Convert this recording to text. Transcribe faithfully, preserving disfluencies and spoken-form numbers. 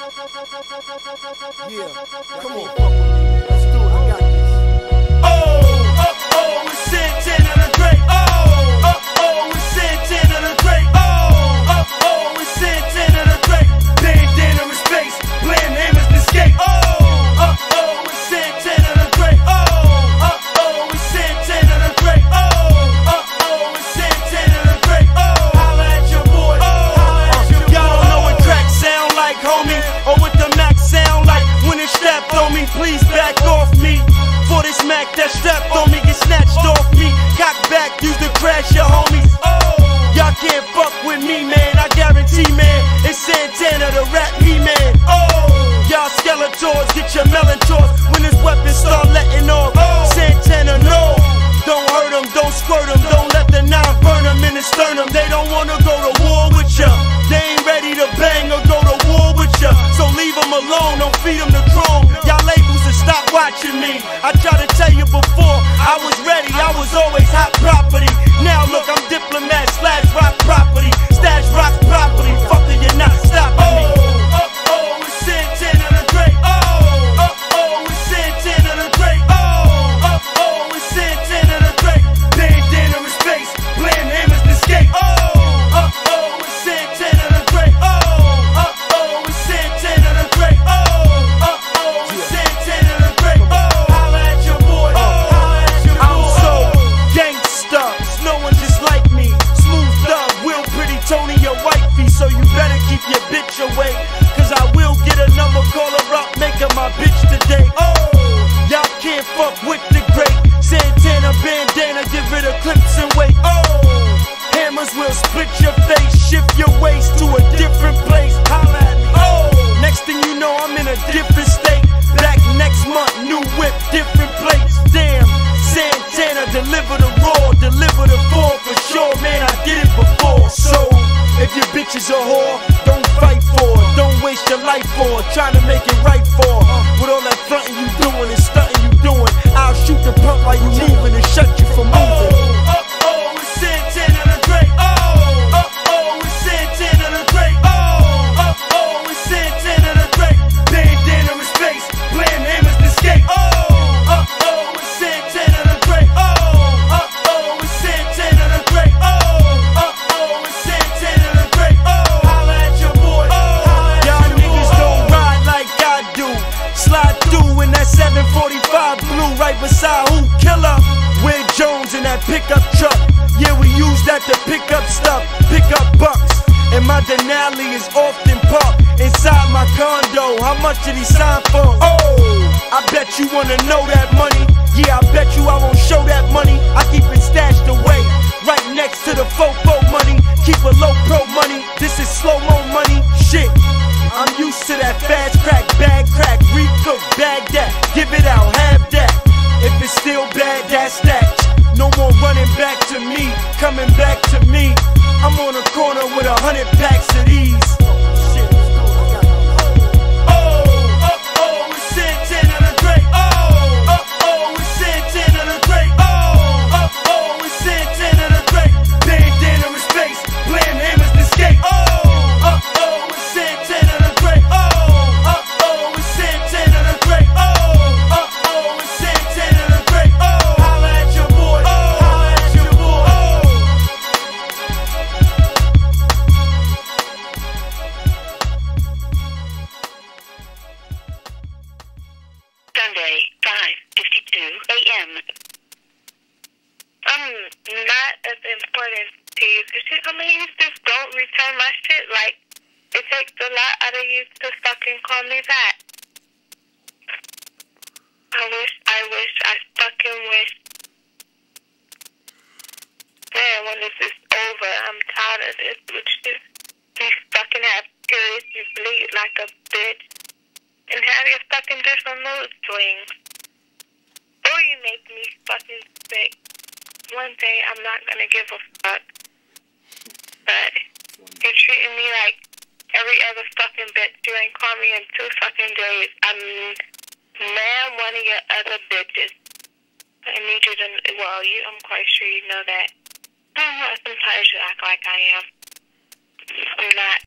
Yeah, come on, fuck with me. Let's do it, I got this. Oh, oh, oh, it's Santana the Great. Oh, oh, oh, it's Santana the Great. Oh, oh, oh, it's Santana the Great. Bandana in space, blam hammers to skate. Oh, oh, oh, it's Santana the Great. Oh, oh, oh, it's Santana the Great. Oh, oh, oh, it's Santana the Great. Oh, holla at your boy. Oh, holla at your boy. Y'all don't know what crack sound like, homie, or what the Mac sound like when it's strapped on me. Please back off me. For this Mac that strapped on me get snatched off me. Cock back, use to crash your homies. Oh, y'all can't fuck with me, man. I guarantee, man. It's Santana, the rap he-man. Oh, y'all Skeletors, get your melon tossed when this weapon start letting off. Oh, Santana, no. Don't hurt them, don't squirt them, don't let the nine burn them in the sternum. They don't wanna go to war with ya. They ain't ready to bang or go to war with ya. So leave them alone, don't feed them the chrome. Y'all labels to stop watching me. I tried to tell you before, I was ready, I was always hot property. Now look, I'm diplomat slash rock property. Stash rock property, fucker, you're not stopping me. Oh, oh, oh, it's Santana the Great. Oh, oh, oh, it's Santana the Great. Oh, oh, oh, it's Santana the Great. Bandana in space, blam hammers to skate. Oh, oh, oh, it's Santana the Great. Oh, oh, oh, it's Santana the Great. Oh, oh, oh, it's Santana the Great. Oh, holla at your boy. Oh, holla at your boy. I'm so gangsta, there's no one just like me. Smooth thug, Will Pretty Tony, your wifey, so you better keep your bitch away. Cause I will get a number, call her up, make her my bitch today. Oh, y'all can't fuck with the great Santana bandana, give it a clips and weight. Oh, hammers will split your face, shift your waist to a different place. Holla at me. Oh, next thing you know, I'm in a different state. Back next month, new whip, different plates. Damn, Santana, deliver the raw, deliver the four for sure. Man, I did it before. So, if your bitch is a whore, don't fight for it. Don't waste your life for it. Trying to make it right for it. With all that frontin' you doing and stuntin' you doing, I'll shoot the pump while you moving and shut you from moving. Oh, oh, oh, it's Santana the Great. Oh, oh, oh, it's Santana the Great. Oh, oh, oh, it's Santana the Great. Bandana in space, blam hammers to skate. Oh, oh, oh, it's Santana the Great. Oh, oh, oh, it's Santana the Great. Oh, oh, oh, it's Santana the Great. Oh, holla at your boy. Oh, holla at y'all niggas don't ride like I do. Slide through in that seven forty-five blue right beside who killer. Where Jones in that pickup truck. Yeah, we use that to pick up stuff, pick up bucks. And my Denali is often parked inside my condo. How much did he sign for? Oh, I bet you wanna know that money. Yeah, I bet you I won't show that money. I keep it stashed away, right next to the fofo money. Keep a low pro money. This is slow-mo money. Shit, I'm used to that fast crack, bag crack, recook, bag that, give it out, have that. If it's still bad, that's that. No more running back to me, coming back to me. I'm on a corner with a hundred packs of these. Shit, let's go, I got this. Oh, oh, oh, it's Santana the Great. Oh, oh, oh, it's Santana the Great. Oh, oh, oh, it's Santana the Great. Bandana in space, blam hammers to skate. Oh, oh, oh, it's Santana the Great. Oh, oh, oh, it's Santana the Great. Oh, oh, oh, it's Santana the Great. Oh, holla at your boy. Oh, holla at your boy. Oh. Sunday, five fifty-two a m I'm not as important to you. I mean, you just don't return my shit. Like, it takes a lot out of you to fucking call me back. I wish, I wish, I fucking wish. Man, when this is over, I'm tired of this. Which is, you fucking have periods, you bleed like a bitch, and have your fucking different mood swings. Or you make me fucking sick. One day I'm not gonna give a fuck. But you're treating me like every other fucking bitch. You ain't called me in two fucking days. I'm man one of your other bitches. I need you to, well, you, I'm quite sure you know that. Sometimes you act like I am. I'm not.